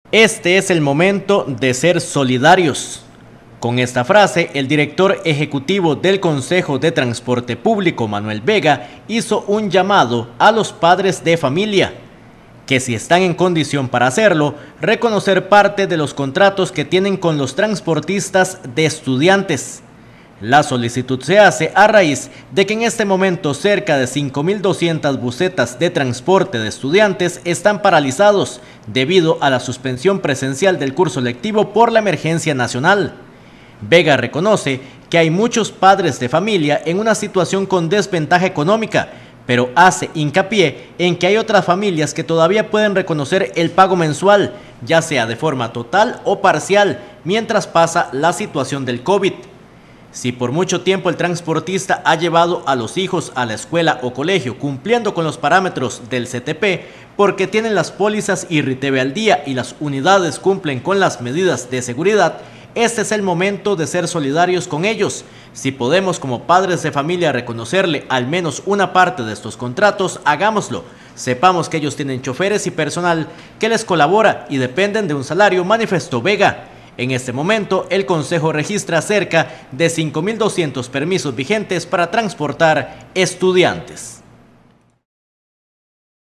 Este es el momento de ser solidarios. Con esta frase, el director ejecutivo del Consejo de Transporte Público, Manuel Vega, hizo un llamado a los padres de familia, que si están en condición para hacerlo, reconocer parte de los contratos que tienen con los transportistas de estudiantes. La solicitud se hace a raíz de que en este momento cerca de 5.200 busetas de transporte de estudiantes están paralizados debido a la suspensión presencial del curso lectivo por la emergencia nacional. Vega reconoce que hay muchos padres de familia en una situación con desventaja económica, pero hace hincapié en que hay otras familias que todavía pueden reconocer el pago mensual, ya sea de forma total o parcial, mientras pasa la situación del COVID. Si por mucho tiempo el transportista ha llevado a los hijos a la escuela o colegio cumpliendo con los parámetros del CTP, porque tienen las pólizas IRRITV al día y las unidades cumplen con las medidas de seguridad, este es el momento de ser solidarios con ellos. Si podemos como padres de familia reconocerle al menos una parte de estos contratos, hagámoslo. Sepamos que ellos tienen choferes y personal que les colabora y dependen de un salario, manifestó Vega. En este momento, el Consejo registra cerca de 5.200 permisos vigentes para transportar estudiantes.